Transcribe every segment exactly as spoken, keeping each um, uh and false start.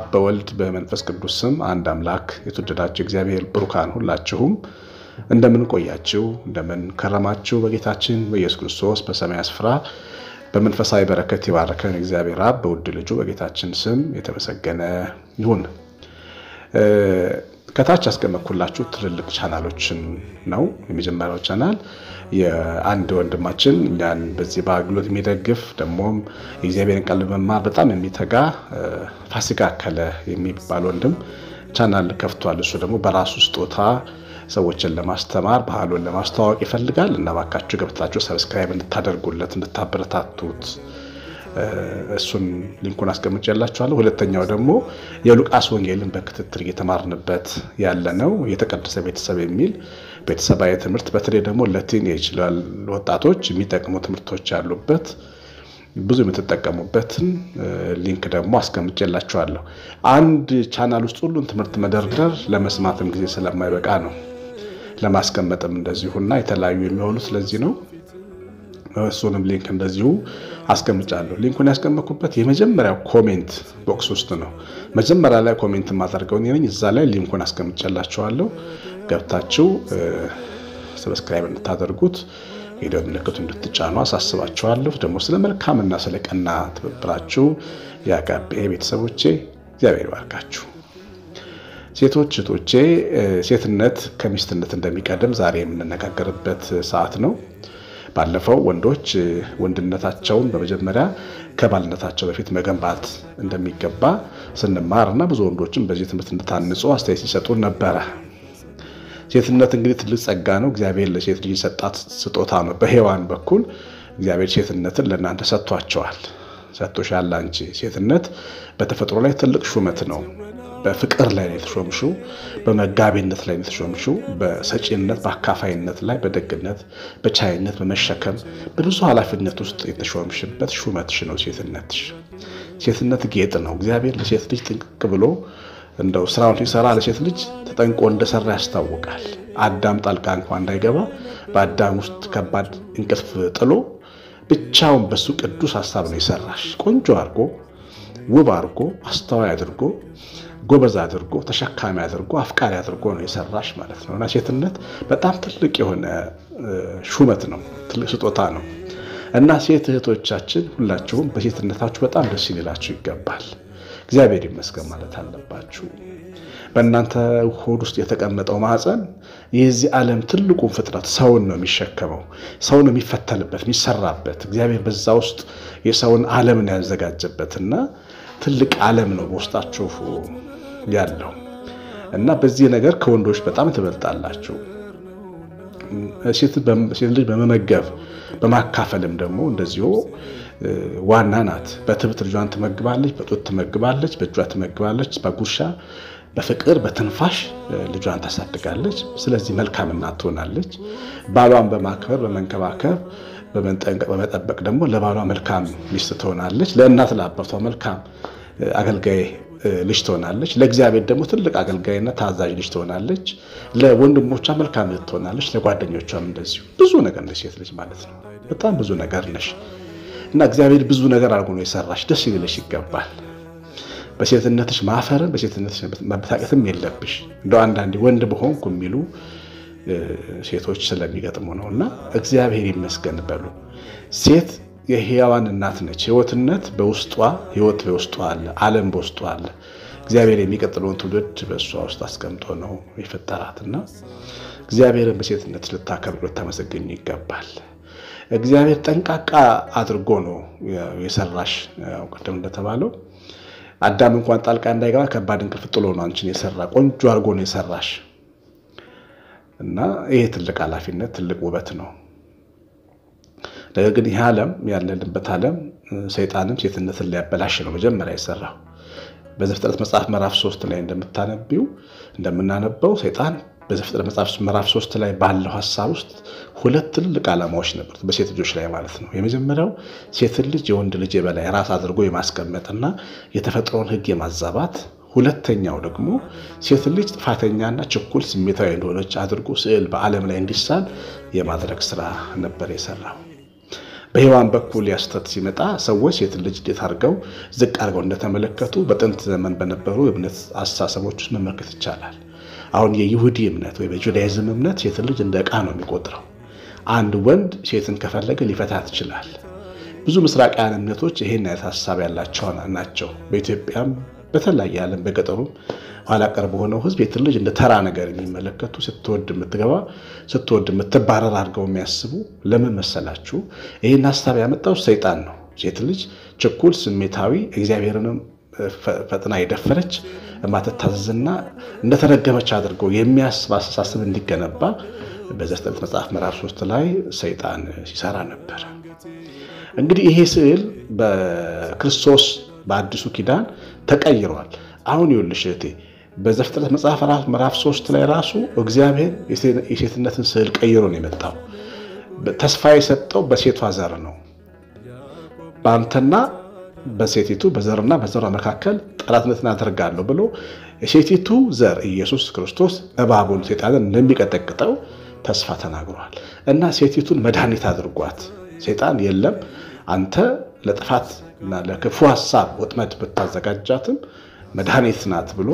በወልድ በመንፈስ ቅዱስ ስም አንድ አምላክ የተወደዳችሁ እግዚአብሔር ብሩካን ሁላችሁም እንደምን ቆያችሁ እንደምን ከረማችሁ በጌታችን በኢየሱስ ክርስቶስ በሰማይ ስፍራ በመንፈሳዊ በረከት ይባርከን እግዚአብሔር አብ በውድ ልጁ በጌታችን ስም የተመሰገነ ይሁን። ከታች አስቀመጥኩላችሁ ትልልቅ ቻናሎችን ነው። የመጀመሪያው ቻናል የአንድ ወንድማችን እኛን በዚህ በአገልግሎት የሚደግፍ ደሞም የእግዚአብሔርን ቃል መማር በጣም የሚተጋ ፋሲካ አከለ የሚባል ወንድም ቻናል ከፍቷል። እሱ ደግሞ በራሱ ስጦታ ሰዎችን ለማስተማር ባህሉን ለማስተዋወቅ ይፈልጋል እና ባካችሁ ገብታችሁ ሰብስክራይብ እንድታደርጉለት እንድታበረታቱት እሱን ሊንኩን አስቀምጬላችኋለሁ። ሁለተኛው ደግሞ የሉቃስ ወንጌልን በክትትል እየተማርንበት ያለ ነው። የተቀደሰ ቤተሰብ የሚል ቤተሰባዊ ትምህርት በተለይ ደግሞ ለቲኔጅ ለወጣቶች የሚጠቅሙ ትምህርቶች ያሉበት ብዙ የምትጠቀሙበትን ሊንክ ደግሞ አስቀምጬላችኋለሁ። አንድ ቻናል ውስጥ ሁሉን ትምህርት መደርደር ለመስማትም ጊዜ ስለማይበቃ ነው ለማስቀመጥም እንደዚሁና የተለያዩ የሚሆኑ ስለዚህ ነው። እሱንም ሊንክ እንደዚሁ አስቀምጫለሁ። ሊንኩን ያስቀመጥኩበት የመጀመሪያው ኮሜንት ቦክስ ውስጥ ነው። መጀመሪያ ላይ ኮሜንት ማድረገው ነኝ እዛ ላይ ሊንኩን አስቀምጬላችኋለሁ። ገብታችሁ ሰብስክራይብ እንድታደርጉት ቪዲዮ ምልክቱን እንድትጫኑ አሳስባችኋለሁ። ደግሞ ስለ መልካምና ስለ ቀና ትብብራችሁ ያጋቤ ቤተሰቦቼ እግዚአብሔር ይባርካችሁ። ሴቶች እህቶቼ ሴትነት ከሚስትነት እንደሚቀድም ዛሬ የምንነጋገርበት ሰዓት ነው። ባለፈው ወንዶች ወንድነታቸውን በመጀመሪያ ከባልነታቸው በፊት መገንባት እንደሚገባ ስንማርና ብዙ ወንዶችም በዚህ ትምህርት እንድታንጹ አስተያየት ሲሰጡ ነበር። ሴትነት እንግዲህ ትልቅ ጸጋ ነው። እግዚአብሔር ለሴት ልጅ ሰጣት ስጦታ ነው። በሔዋን በኩል እግዚአብሔር ሴትነትን ለእናንተ ሰጥቷቸዋል። ሰጥቶሻል አንቺ። ሴትነት በተፈጥሮ ላይ ትልቅ ሹመት ነው። በፍቅር ላይ የተሾምሽው፣ በመጋቢነት ላይ የተሾምሽው፣ በሰጪነት በአካፋይነት ላይ በደግነት በቻይነት በመሸከም በብዙ ኃላፊነት ውስጥ የተሾምሽበት ሹመትሽ ነው ሴትነትሽ። ሴትነት ጌጥ ነው። እግዚአብሔር ለሴት ልጅ ጥንቅቅ ብሎ እንደው ስራውን ሲሰራ ለሴት ልጅ ተጠንቆ እንደሰራ ያስታውቃል። አዳም ጣልቃ እንኳን እንዳይገባ በአዳም ውስጥ ከባድ እንቅልፍ ጥሎ ብቻውን በሱ ቅዱስ ሐሳብ ነው የሰራሽ። ቆንጆ አድርጎ ውብ አድርጎ አስተዋይ አድርጎ ጎበዝ አድርጎ ተሸካሚ አድርጎ አፍቃሪ አድርጎ ነው የሰራሽ ማለት ነው። እና ሴትነት በጣም ትልቅ የሆነ ሹመት ነው፣ ትልቅ ስጦታ ነው። እና ሴት እህቶቻችን ሁላችሁም በሴትነታችሁ በጣም ደስ ይላችሁ ይገባል። እግዚአብሔር ይመስገን ማለት አለባችሁ። በእናንተ ሆድ ውስጥ የተቀመጠው ማህፀን የዚህ ዓለም ትልቁን ፍጥረት ሰውን ነው የሚሸከመው፣ ሰውን ነው የሚፈተልበት የሚሰራበት። እግዚአብሔር በዛ ውስጥ የሰውን ዓለም ነው ያዘጋጀበትና ትልቅ ዓለም ነው በውስጣችሁ ያለው እና በዚህ ነገር ከወንዶች በጣም ትበልጣላችሁ። ሴት ልጅ በመመገብ በማካፈልም ደግሞ እንደዚሁ ዋና ናት። በትብት ልጇን ትመግባለች፣ በጡት ትመግባለች፣ በእጇ ትመግባለች፣ በጉርሻ በፍቅር በትንፋሽ ልጇን ታሳድጋለች። ስለዚህ መልካም እናት ትሆናለች። ባሏን በማክበር በመንከባከብ በመንጠንቀቅ በመጠበቅ ደግሞ ለባሏ መልካም ሚስት ትሆናለች። ለእናት ለአባቷ መልካም አገልጋይ ልጅ ትሆናለች። ለእግዚአብሔር ደግሞ ትልቅ አገልጋይና ታዛዥ ልጅ ትሆናለች። ለወንድሞቿ መልካም ልጅ ትሆናለች። ለጓደኞቿም እንደዚሁ ብዙ ነገር ነሽ ሴት ልጅ ማለት ነው። በጣም ብዙ ነገር ነሽ እና እግዚአብሔር ብዙ ነገር አድርጎ ነው የሰራሽ። ደስ ይልሽ ይገባል። በሴትነትሽ ማፈርን በሴትነትሽ መበታቀትም የለብሽ። እንደው አንዳንዴ ወንድ በሆንኩ የሚሉ ሴቶች ስለሚገጥሙ ነውና እግዚአብሔር ይመስገን በሉ። ሴት የሕያዋን እናት ነች። ሕይወትነት በውስጧ ሕይወት በውስጧ አለ፣ ዓለም በውስጧ አለ። እግዚአብሔር የሚቀጥለውን ትውልድ በእሷ ውስጥ አስቀምጦ ነው የፈጠራትና እግዚአብሔርን በሴትነት ልታከብሩ ልታመሰግኝ ይገባል። እግዚአብሔር ጠንቃቃ አድርጎ ነው የሰራሽ። ቅድም እንደተባለው አዳም እንኳን ጣልቃ እንዳይገባ ከባድ እንቅልፍ ጥሎ ነው አንቺን የሰራ። ቆንጆ አድርጎ ነው የሰራሽ እና ይሄ ትልቅ ኃላፊነት ትልቅ ውበት ነው። ነገር ግን ይህ ዓለም ያለንበት ዓለም ሰይጣንም ሴትነትን ሊያበላሽ ነው መጀመሪያ የሰራው። በዘፍጥረት መጽሐፍ ምዕራፍ ሶስት ላይ እንደምታነቢው እንደምናነበው ሰይጣን በዘፍጥረት መጽሐፍ ምዕራፍ ሶስት ላይ ባለው ሐሳብ ውስጥ ሁለት ትልቅ ዓላማዎች ነበሩት በሴት ልጆች ላይ ማለት ነው። የመጀመሪያው ሴት ልጅ የወንድ ልጅ የበላይ ራስ አድርጎ የማስቀመጥና የተፈጥሮን ሕግ የማዛባት፣ ሁለተኛው ደግሞ ሴት ልጅ ጥፋተኛና ችኩል ስሜታዊ እንደሆነች አድርጎ ስዕል በዓለም ላይ እንዲሳል የማድረግ ስራ ነበር የሰራው። በሔዋን በኩል ያስተት ሲመጣ ሰዎች ሴት ልጅ እንዴት አድርገው ዝቅ አድርገው እንደተመለከቱ በጥንት ዘመን በነበሩ እምነት አስተሳሰቦች ውስጥ መመልከት ይቻላል። አሁን የይሁዲ እምነት ወይ በጁዳይዝም እምነት ሴት ልጅ እንደ ዕቃ ነው የሚቆጥረው። አንድ ወንድ ሴትን ከፈለገ ሊፈታት ይችላል። ብዙ ምስራቃውያን እምነቶች ይሄን አይነት ሐሳብ ያላቸው ናቸው። በኢትዮጵያም በተለያየ ዓለም በገጠሩም ኋላ ቀር በሆነው ህዝብ ሴት ልጅ እንደ ተራ ነገር የሚመለከቱ ስትወድ የምትገባ ስትወድ የምትባረር አድርገው የሚያስቡ ለምን መሰላችሁ? ይሄን ሐሳብ ያመጣው ሰይጣን ነው። ሴት ልጅ ችኩል፣ ስሜታዊ፣ እግዚአብሔርንም ፈጥና የደፈረች ማተታዘዝና እንደተረገመች አድርገው የሚያስብ አስተሳሰብ እንዲገነባ በዘፍጥረት መጽሐፍ ምዕራፍ ሶስት ላይ ሰይጣን ሲሰራ ነበር። እንግዲህ ይሄ ስዕል በክርስቶስ በአዲሱ ኪዳን ተቀይሯል። አሁን ይኸውልሽ እህቴ በዘፍጥረት መጽሐፍ ምዕራፍ ሶስት ላይ ራሱ እግዚአብሔር የሴትነትን ስዕል ቀይሮ ነው የመጣው። ተስፋ የሰጠው በሴቷ ዘር ነው። በአንተና በሴቲቱ በዘርና በዘሯ መካከል ጠላትነትን አደርጋለሁ ብሎ የሴቲቱ ዘር ኢየሱስ ክርስቶስ እባቡን ሰይጣንን እንደሚቀጠቅጠው ተስፋ ተናግሯል። እና ሴቲቱን መድኃኒት አድርጓት ሰይጣን የለም አንተ ለጥፋት እና ለክፉ ሐሳብ ወጥመድ ብታዘጋጃትም መድኃኒት ናት ብሎ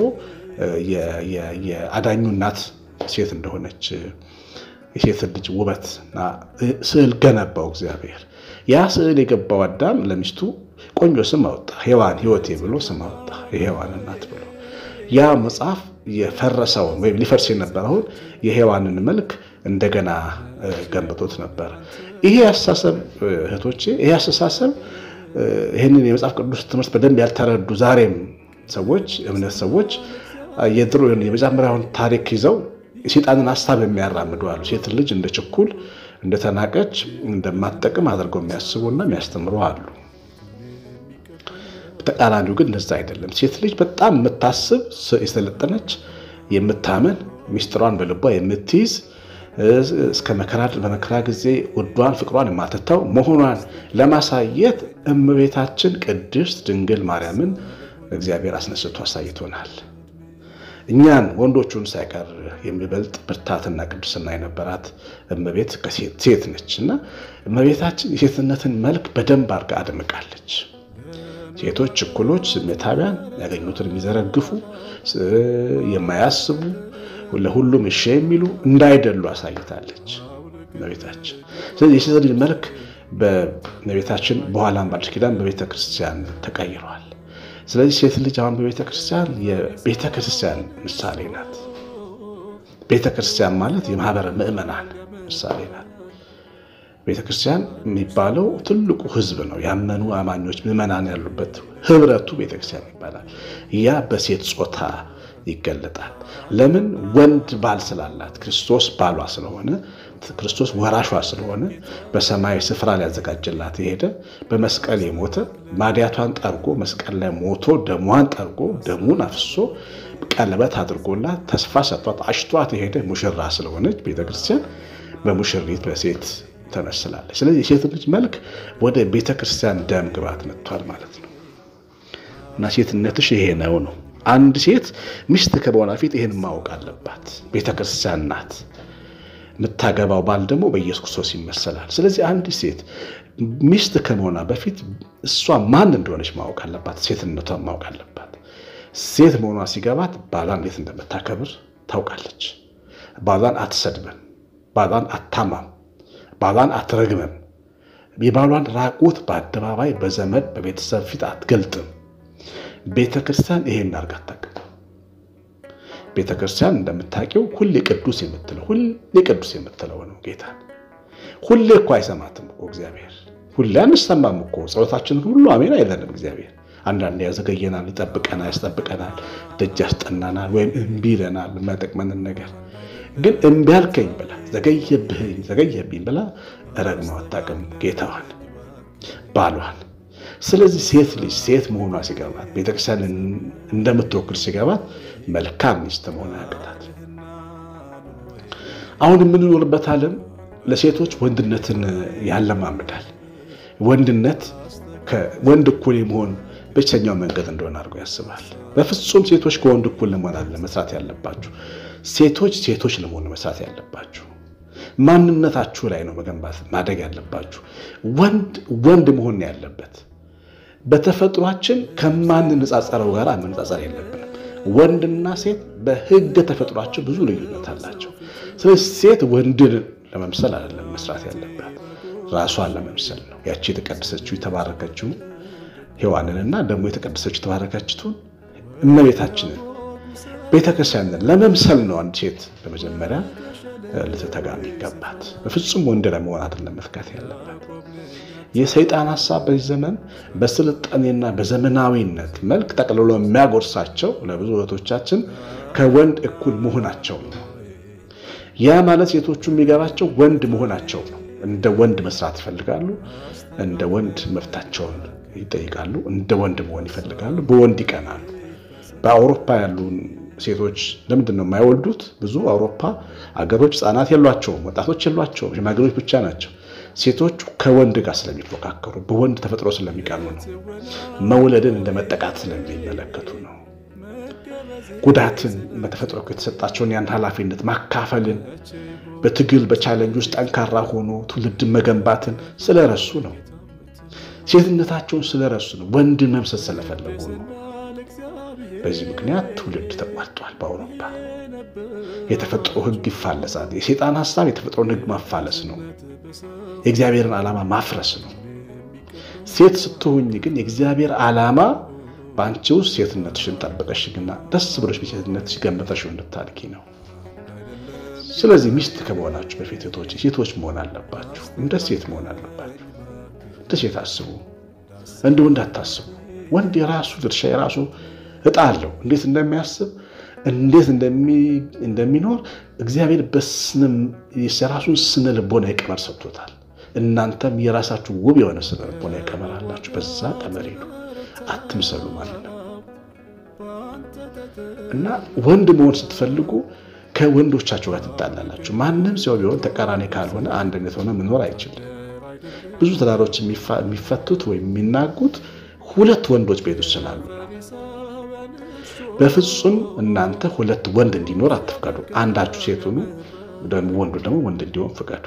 የአዳኙ እናት ሴት እንደሆነች የሴት ልጅ ውበትና ስዕል ገነባው እግዚአብሔር። ያ ስዕል የገባው አዳም ለሚስቱ ቆንጆ ስም አወጣ፣ ሔዋን ሕይወቴ ብሎ ስም አወጣ፣ የሔዋን እናት ብሎ። ያ መጽሐፍ የፈረሰው ወይም ሊፈርስ የነበረውን የሔዋንን መልክ እንደገና ገንብቶት ነበር። ይሄ አስተሳሰብ እህቶቼ ይሄ አስተሳሰብ ይሄንን የመጽሐፍ ቅዱስ ትምህርት በደንብ ያልተረዱ ዛሬም ሰዎች እምነት ሰዎች የድሮ የመጀመሪያውን ታሪክ ይዘው የሰይጣንን ሐሳብ የሚያራምዱ አሉ። ሴት ልጅ እንደ ችኩል እንደተናቀች እንደማትጠቅም አድርገው የሚያስቡና የሚያስተምሩ አሉ። በተቃራኒው ግን እንደዛ አይደለም። ሴት ልጅ በጣም የምታስብ የሰለጠነች የምታመን ሚስጥሯን በልቧ የምትይዝ እስከ መከራ በመከራ ጊዜ ወዷን ፍቅሯን የማትተው መሆኗን ለማሳየት እመቤታችን ቅድስት ድንግል ማርያምን እግዚአብሔር አስነስቶ አሳይቶናል። እኛን ወንዶቹን ሳይቀር የሚበልጥ ብርታትና ቅድስና የነበራት እመቤት ከሴት ሴት ነችና እመቤታችን የሴትነትን መልክ በደንብ አድርጋ አድምቃለች። ሴቶች ችኩሎች፣ ስሜታውያን፣ ያገኙትን የሚዘረግፉ፣ የማያስቡ ለሁሉም እሺ የሚሉ እንዳይደሉ አሳይታለች እመቤታችን። ስለዚህ የሴት ልጅ መልክ በእመቤታችን በኋላም በአዲስ ኪዳን በቤተ ክርስቲያን ተቀይሯል። ስለዚህ ሴት ልጅ አሁን በቤተ ክርስቲያን የቤተ ክርስቲያን ምሳሌ ናት። ቤተ ክርስቲያን ማለት የማህበረ ምእመናን ምሳሌ ናት። ቤተ ክርስቲያን የሚባለው ትልቁ ህዝብ ነው። ያመኑ አማኞች ምእመናን ያሉበት ህብረቱ ቤተ ክርስቲያን ይባላል። ያ በሴት ጾታ ይገለጣል። ለምን? ወንድ ባል ስላላት ክርስቶስ ባሏ ስለሆነ ክርስቶስ ወራሿ ስለሆነ በሰማይ ስፍራ ሊያዘጋጅላት የሄደ በመስቀል የሞተ ማዲያቷን ጠርጎ መስቀል ላይ ሞቶ ደሟን ጠርጎ ደሙን አፍሶ ቀለበት አድርጎላት ተስፋ ሰጥቷት አሽቷት የሄደ ሙሽራ ስለሆነች ቤተክርስቲያን በሙሽሪት በሴት ተመስላለች። ስለዚህ የሴት ልጅ መልክ ወደ ቤተክርስቲያን ደም ግባት መጥቷል ማለት ነው። እና ሴትነትሽ ይሄ ነው ነው አንድ ሴት ሚስት ከመሆኗ ፊት ይሄን ማወቅ አለባት። ቤተክርስቲያን ናት። የምታገባው ባል ደግሞ በኢየሱስ ክርስቶስ ይመሰላል። ስለዚህ አንድ ሴት ሚስት ከመሆኗ በፊት እሷ ማን እንደሆነች ማወቅ አለባት። ሴትነቷን ማወቅ አለባት። ሴት መሆኗ ሲገባት ባሏን እንዴት እንደምታከብር ታውቃለች። ባሏን አትሰድብም፣ ባሏን አታማም፣ ባሏን አትረግምም። የባሏን ራቁት በአደባባይ በዘመድ በቤተሰብ ፊት አትገልጥም። ቤተክርስቲያን ይሄን አድርጋ ታውቃለች። ቤተክርስቲያን እንደምታውቂው ሁሌ ቅዱስ የምትለው ሁሌ ቅዱስ የምትለው ነው ጌታ። ሁሌ እኮ አይሰማትም እኮ እግዚአብሔር። ሁሌ አንሰማም እኮ ጸሎታችን ሁሉ አሜን አይለንም እግዚአብሔር። አንዳንዴ ያዘገየናል፣ ይጠብቀናል፣ ያስጠብቀናል፣ ደጅ ያስጠናናል ወይም እምቢ ይለናል የማይጠቅመንን ነገር። ግን እምቢ አልከኝ ብላ ዘገየብኝ ዘገየብኝ ብላ ረግመው አታውቅም ጌታዋን ባሏን። ስለዚህ ሴት ልጅ ሴት መሆኗ ሲገባት ቤተክርስቲያን እንደምትወክል ሲገባት መልካም ሚስት መሆን ያቀታት። አሁን የምንኖርበት ዓለም ለሴቶች ወንድነትን ያለማምዳል። ወንድነት ከወንድ እኩል መሆን ብቸኛው መንገድ እንደሆነ አድርጎ ያስባል። በፍጹም ሴቶች ከወንድ እኩል ለመሆን አይደለም መስራት ያለባችሁ። ሴቶች ሴቶች ለመሆን መስራት ያለባችሁ። ማንነታችሁ ላይ ነው መገንባት ማደግ ያለባችሁ። ወንድ ወንድ መሆን ያለበት በተፈጥሯችን ከማን ንጻጸረው ጋር አንጻጸር የለብንም። ወንድና ሴት በህግ ተፈጥሯቸው ብዙ ልዩነት አላቸው። ስለዚህ ሴት ወንድን ለመምሰል አይደለም መስራት ያለባት ራሷን ለመምሰል ነው። ያቺ የተቀደሰችው የተባረከችው ሔዋንንና ደግሞ የተቀደሰችው የተባረከችው እመቤታችንን ቤተክርስቲያንን ለመምሰል ነው አንድ ሴት በመጀመሪያ ልትተጋ የሚገባት። በፍጹም ወንድ ለመሆን አይደለም መትጋት ያለባት። የሰይጣን ሐሳብ በዚህ ዘመን በስልጣኔና በዘመናዊነት መልክ ጠቅልሎ የሚያጎርሳቸው ለብዙ ወጣቶቻችን ከወንድ እኩል መሆናቸው ነው። ያ ማለት ሴቶቹ የሚገባቸው ወንድ መሆናቸው ነው። እንደ ወንድ መስራት ይፈልጋሉ፣ እንደ ወንድ መፍታቸውን ይጠይቃሉ፣ እንደ ወንድ መሆን ይፈልጋሉ፣ በወንድ ይቀናሉ። በአውሮፓ ያሉ ሴቶች ለምንድን ነው የማይወልዱት? ብዙ አውሮፓ አገሮች ህፃናት የሏቸውም፣ ወጣቶች የሏቸውም፣ ሽማግሌዎች ብቻ ናቸው። ሴቶቹ ከወንድ ጋር ስለሚፎካከሩ በወንድ ተፈጥሮ ስለሚቀኑ ነው። መውለድን እንደ መጠቃት ስለሚመለከቱ ነው። ጉዳትን በተፈጥሮ የተሰጣቸውን ያን ኃላፊነት ማካፈልን በትግል በቻሌንጅ ውስጥ ጠንካራ ሆኖ ትውልድን መገንባትን ስለረሱ ነው። ሴትነታቸውን ስለረሱ ነው። ወንድን መምሰል ስለፈለጉ ነው። በዚህ ምክንያት ትውልድ ተቋርጧል። በአውሮፓ የተፈጥሮ ህግ ይፋለሳል። የሰይጣን ሐሳብ የተፈጥሮን ህግ ማፋለስ ነው። የእግዚአብሔርን ዓላማ ማፍረስ ነው። ሴት ስትሆኝ ግን የእግዚአብሔር ዓላማ ባንቺ ውስጥ ሴትነትሽን ጠብቀሽና ደስ ብሎሽ በሴትነትሽ ገንብተሽው እንድታድጊ ነው። ስለዚህ ሚስት ከመሆናችሁ በፊት ሴቶች ሴቶች መሆን አለባችሁ። እንደ ሴት መሆን አለባችሁ። እንደ ሴት አስቡ፣ እንደ ወንድ አታስቡ። ወንድ የራሱ ድርሻ የራሱ እጣ አለው። እንዴት እንደሚያስብ እንዴት እንደሚ እንደሚኖር እግዚአብሔር በስንም የራሱን ስነ ልቦና ይቀመር ሰጥቶታል። እናንተም የራሳችሁ ውብ የሆነ ስነ ልቦና ይቀመር አላችሁ። በዛ ቀመር ሄዱ፣ አትምሰሉ ማለት ነው። እና ወንድ መሆን ስትፈልጉ ከወንዶቻችሁ ጋር ትጣላላችሁ። ማንም ሰው ቢሆን ተቃራኒ ካልሆነ አንድነት ሆነ መኖር አይችልም። ብዙ ትዳሮች የሚፈቱት ወይም የሚናጉት ሁለት ወንዶች ቤት ውስጥ ስላሉ ነው። በፍጹም እናንተ ሁለት ወንድ እንዲኖር አትፍቀዱ። አንዳችሁ ሴት ሁኑ፣ ደግሞ ወንዱ ደግሞ ወንድ እንዲሆን ፍቀዱ።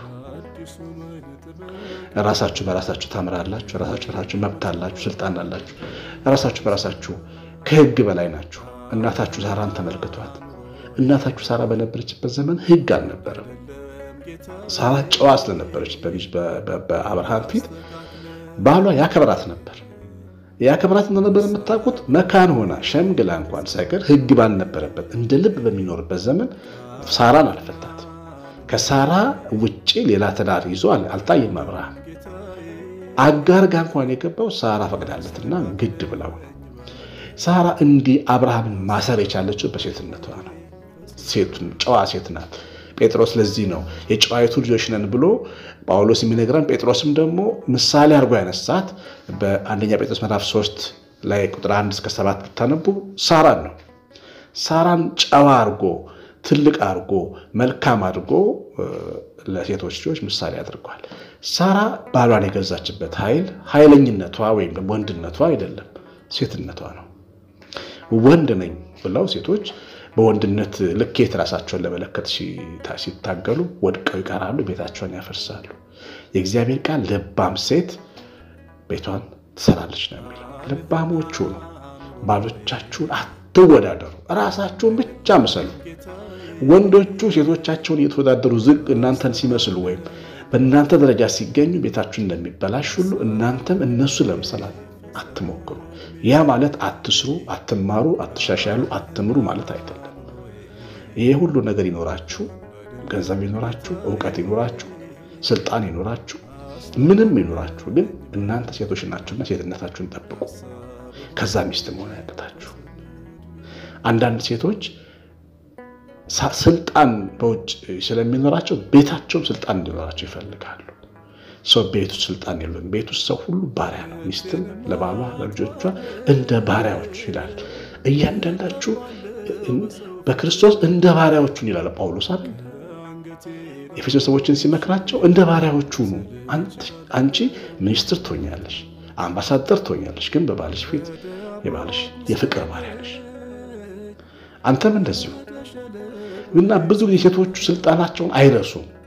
ራሳችሁ በራሳችሁ ታምራላችሁ። ራሳችሁ በራሳችሁ መብት አላችሁ፣ ስልጣን አላችሁ። ራሳችሁ በራሳችሁ ከህግ በላይ ናችሁ። እናታችሁ ሳራን ተመልክቷት። እናታችሁ ሳራ በነበረችበት ዘመን ህግ አልነበረም። ሳራ ጨዋ ስለነበረች በአብርሃም ፊት ባሏ ያከብራት ነበር። ያከብራት ነበር የምታውቁት። መካን ሆና ሸምግላ እንኳን ሳይቀር ህግ ባልነበረበት እንደ ልብ በሚኖርበት ዘመን ሳራን አልፈታት። ከሳራ ውጪ ሌላ ትዳር ይዞ አልታየም አብርሃም። አጋር ጋር እንኳን የገባው ሳራ ፈቅዳለትና ግድ ብላው ነው። ሳራ እንዲህ አብርሃምን ማሰር የቻለችው በሴትነቷ ነው። ሴቱን ጨዋ ሴት ናት። ጴጥሮስ ለዚህ ነው የጨዋይቱ ልጆች ነን ብሎ ጳውሎስ የሚነግረን። ጴጥሮስም ደግሞ ምሳሌ አድርጎ ያነሳት በአንደኛ ጴጥሮስ ምዕራፍ ሶስት ላይ ቁጥር አንድ እስከ ሰባት ብታነቡ ሳራን ነው። ሳራን ጨዋ አድርጎ ትልቅ አድርጎ መልካም አድርጎ ለሴቶች ልጆች ምሳሌ አድርጓል። ሳራ ባሏን የገዛችበት ኃይል ኃይለኝነቷ ወይም ወንድነቷ አይደለም፣ ሴትነቷ ነው። ወንድ ነኝ ብለው ሴቶች በወንድነት ልኬት ራሳቸውን ለመለከት ሲታገሉ ወድቀው ይቀራሉ፣ ቤታቸውን ያፈርሳሉ። የእግዚአብሔር ቃል ልባም ሴት ቤቷን ትሰራለች ነው የሚለው። ልባሞቹ ነው። ባሎቻችሁን አትወዳደሩ፣ ራሳችሁን ብቻ ምሰሉ። ወንዶቹ ሴቶቻቸውን እየተወዳደሩ ዝቅ እናንተን ሲመስሉ ወይም በእናንተ ደረጃ ሲገኙ ቤታችሁን እንደሚበላሽ ሁሉ እናንተም እነሱ ለምሳሌ አትሞክሩ። ያ ማለት አትስሩ፣ አትማሩ፣ አትሻሻሉ፣ አትምሩ ማለት አይደለም። ይሄ ሁሉ ነገር ይኖራችሁ፣ ገንዘብ ይኖራችሁ፣ ዕውቀት ይኖራችሁ፣ ስልጣን ይኖራችሁ፣ ምንም ይኖራችሁ፣ ግን እናንተ ሴቶች ናችሁና ሴትነታችሁን ጠብቁ። ከዛ ሚስት መሆን ያቀታችሁ። አንዳንድ ሴቶች ስልጣን በውጭ ስለሚኖራቸው ቤታቸውም ስልጣን እንዲኖራቸው ይፈልጋሉ። ሰው ቤቱ ስልጣን የለም። ቤቱ ሰው ሁሉ ባሪያ ነው። ሚስትም ለባሏ ለልጆቿ እንደ ባሪያዎች ይላል። እያንዳንዳችሁ በክርስቶስ እንደ ባሪያዎቹ ይላል ጳውሎስ አይደል? ኤፌሶን ሰዎችን ሲመክራቸው እንደ ባሪያዎቹ ነው። አንቺ ሚኒስትር ትሆኛለሽ፣ አምባሳደር ትሆኛለሽ፣ ግን በባልሽ ፊት የባልሽ የፍቅር ባሪያ ነሽ። አንተም እንደዚሁ። እና ብዙ ጊዜ ሴቶቹ ስልጣናቸውን አይረሱም።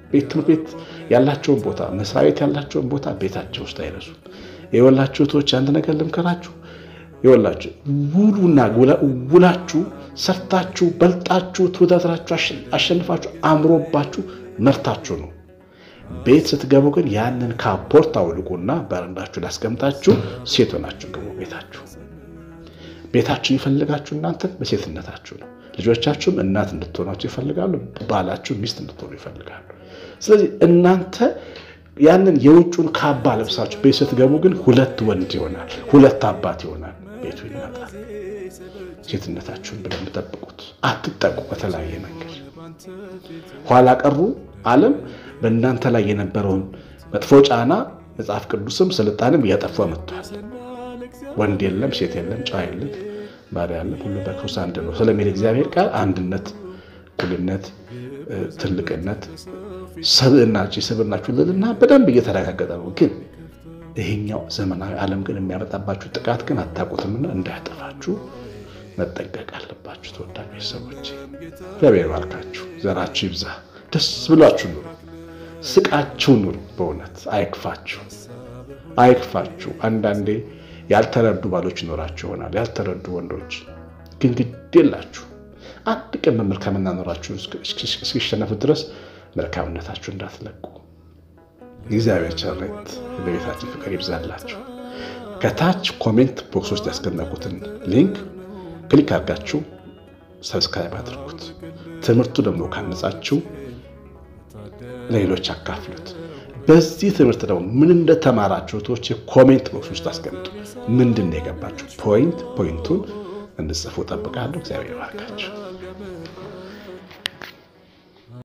ቤት ቤት ያላቸውን ቦታ መስሪያ ቤት ያላቸውን ቦታ ቤታቸው ውስጥ አይረሱ። የወላችሁ ቶች አንድ ነገር ልምከራችሁ፣ የወላችሁ ውሉና ውላችሁ ሰርታችሁ በልጣችሁ ተወዳድራችሁ አሸንፋችሁ አምሮባችሁ መርታችሁ ነው። ቤት ስትገቡ ግን ያንን ካፖርት አውልቁና በረንዳችሁ ላስቀምጣችሁ ሴት ሆናችሁ ግቡ። ቤታችሁ ቤታችሁ ይፈልጋችሁ እናንተ በሴትነታችሁ ነው። ልጆቻችሁም እናት እንድትሆናችሁ ይፈልጋሉ፣ ባላችሁ ሚስት እንድትሆኑ ይፈልጋሉ። ስለዚህ እናንተ ያንን የውጩን ካባ ለብሳችሁ ቤት ስትገቡ ግን ሁለት ወንድ ይሆናል፣ ሁለት አባት ይሆናል። ቤቱ ይመጣል። ሴትነታችሁን ብለን ተጠብቁት፣ አትጠቁ በተለያየ መንገድ። ኋላ ቀሩ ዓለም በእናንተ ላይ የነበረውን መጥፎ ጫና መጽሐፍ ቅዱስም ስልጣንም እያጠፋ መጥቷል። ወንድ የለም፣ ሴት የለም፣ ጨዋ የለም፣ ባሪያ የለም፣ ሁሉ በክርስቶስ አንድ ነው ስለሚል እግዚአብሔር ቃል አንድነት፣ እኩልነት፣ ትልቅነት፣ ሰብዕናችሁ ሰብዕናችሁ ልልና በደንብ እየተረጋገጠ ነው። ግን ይሄኛው ዘመናዊ ዓለም ግን የሚያመጣባችሁ ጥቃት ግን አታውቁትምና እንዳያጠፋችሁ መጠንቀቅ አለባችሁ። ተወዳጆች ሰዎች እግዚአብሔር ባርካችሁ፣ ዘራችሁ ይብዛ፣ ደስ ብሏችሁ ኑሩ፣ ስቃችሁ ኑሩ። በእውነት አይክፋችሁ አይክፋችሁ። አንዳንዴ ያልተረዱ ባሎች ይኖራችሁ ይሆናል፣ ያልተረዱ ወንዶች ግን ግድ የላችሁ። አንድ ቀን በመልካምና ኖራችሁ እስኪሸነፉ ድረስ መልካምነታችሁ እንዳትለቁ። እግዚአብሔር ቸርነት ለቤታችሁ ፍቅር ይብዛላችሁ። ከታች ኮሜንት ቦክስ ውስጥ ያስቀመጥኩትን ሊንክ ክሊክ አድርጋችሁ ሰብስክራይብ አድርጉት። ትምህርቱ ደግሞ ካነጻችሁ ለሌሎች አካፍሉት። በዚህ ትምህርት ደግሞ ምን እንደተማራችሁ ቶች ኮሜንት ቦክስ ውስጥ አስቀምጡ። ምንድነው የገባችሁ ፖይንት ፖይንቱን እንድጽፉ ጠብቃለሁ። እግዚአብሔር ይባርካችሁ።